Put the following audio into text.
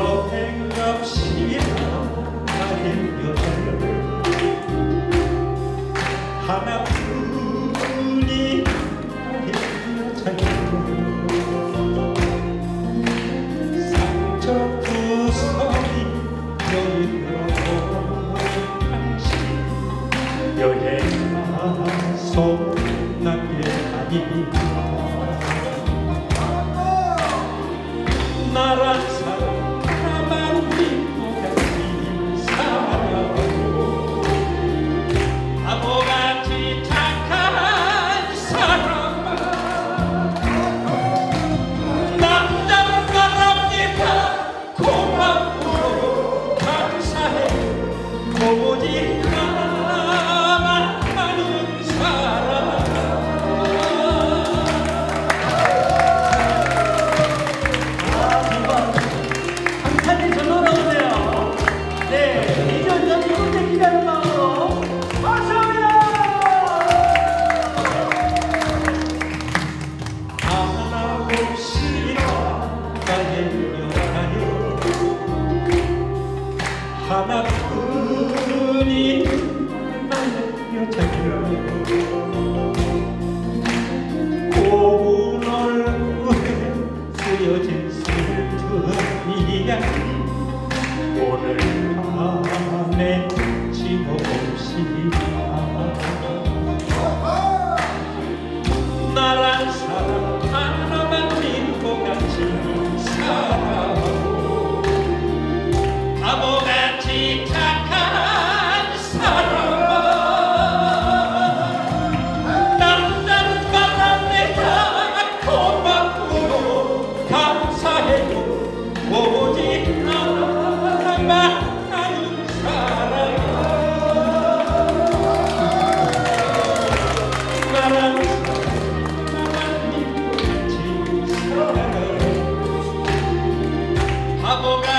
여행 없이나 가는 여자를 하나뿐이 나의 여자를 상처구성이 여유로운 당신 여행 가서 난 게 아니야. 나란 사람 나만 믿고 같이 살아가고 바보같이 착한 사람아 남자는 바랍니다. 고맙고 감사해 오직 나만 아는 사람. 하나뿐이 나의 여자여 고운 얼굴에 쓰여진 슬픈 이야기 오늘 밤에 지워봅시다. 나란 사람 하나만 믿고 같이 살아가고 바보같이 착한 사람아 남자는 바랍니다. 고맙고 감사해요 오직 나만 아는 사람. 나란 사람 나만 믿고 같이 살아가고 바보가